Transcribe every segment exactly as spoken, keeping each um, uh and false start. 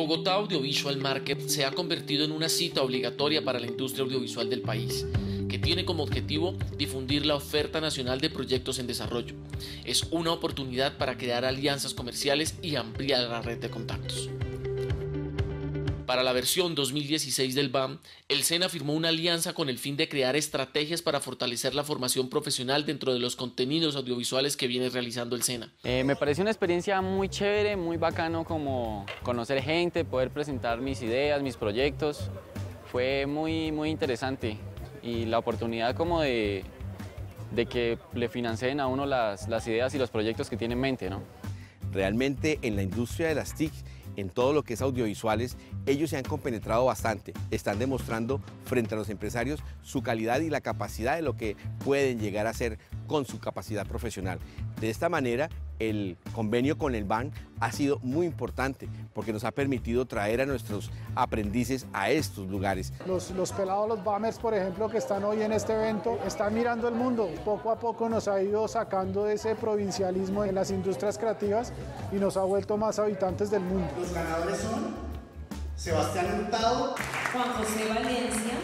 Bogotá Audiovisual Market se ha convertido en una cita obligatoria para la industria audiovisual del país, que tiene como objetivo difundir la oferta nacional de proyectos en desarrollo. Es una oportunidad para crear alianzas comerciales y ampliar la red de contactos. Para la versión dos mil dieciséis del B A M, el SENA firmó una alianza con el fin de crear estrategias para fortalecer la formación profesional dentro de los contenidos audiovisuales que viene realizando el SENA. Eh, me pareció una experiencia muy chévere, muy bacano como conocer gente, poder presentar mis ideas, mis proyectos. Fue muy, muy interesante y la oportunidad como de, de que le financien a uno las, las ideas y los proyectos que tiene en mente, ¿no? Realmente en la industria de las T I C, en todo lo que es audiovisuales, ellos se han compenetrado bastante, están demostrando frente a los empresarios su calidad y la capacidad de lo que pueden llegar a hacer con su capacidad profesional. De esta manera, el convenio con el B A M ha sido muy importante porque nos ha permitido traer a nuestros aprendices a estos lugares. Los, los pelados, los BAMers, por ejemplo, que están hoy en este evento, están mirando el mundo. Poco a poco nos ha ido sacando de ese provincialismo en las industrias creativas y nos ha vuelto más habitantes del mundo. Los ganadores son Sebastián Hurtado, Juan José Valencia.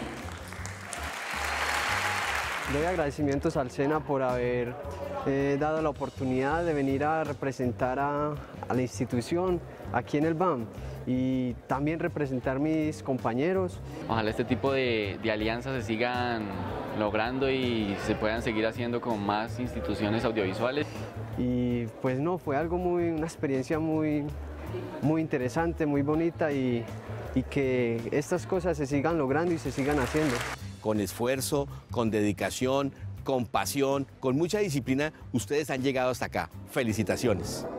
Doy agradecimientos al SENA por haber eh, dado la oportunidad de venir a representar a, a la institución aquí en el B A M y también representar a mis compañeros. Ojalá este tipo de, de alianzas se sigan logrando y se puedan seguir haciendo con más instituciones audiovisuales. Y pues no, fue algo muy, una experiencia muy, muy interesante, muy bonita y, y que estas cosas se sigan logrando y se sigan haciendo. Con esfuerzo, con dedicación, con pasión, con mucha disciplina, ustedes han llegado hasta acá. Felicitaciones.